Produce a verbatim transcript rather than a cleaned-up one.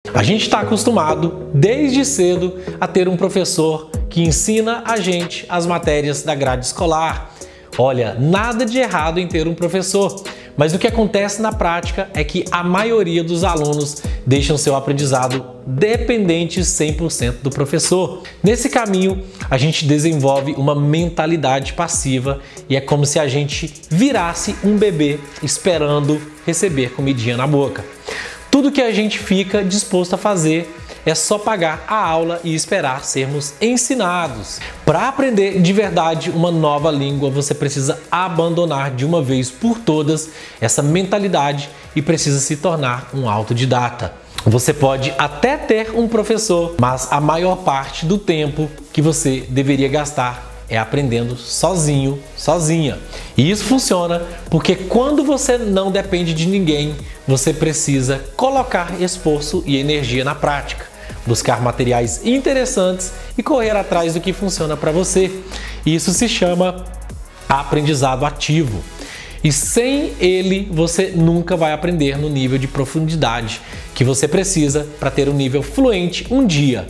A gente está acostumado desde cedo a ter um professor que ensina a gente as matérias da grade escolar. Olha, nada de errado em ter um professor, mas o que acontece na prática é que a maioria dos alunos deixam seu aprendizado dependente cem por cento do professor. Nesse caminho, a gente desenvolve uma mentalidade passiva e é como se a gente virasse um bebê esperando receber comidinha na boca. Tudo que a gente fica disposto a fazer é só pagar a aula e esperar sermos ensinados. Para aprender de verdade uma nova língua, você precisa abandonar de uma vez por todas essa mentalidade e precisa se tornar um autodidata. Você pode até ter um professor, mas a maior parte do tempo que você deveria gastar é aprendendo sozinho, sozinha. E isso funciona porque quando você não depende de ninguém, você precisa colocar esforço e energia na prática, buscar materiais interessantes e correr atrás do que funciona para você. Isso se chama aprendizado ativo. E sem ele, você nunca vai aprender no nível de profundidade que você precisa para ter um nível fluente um dia.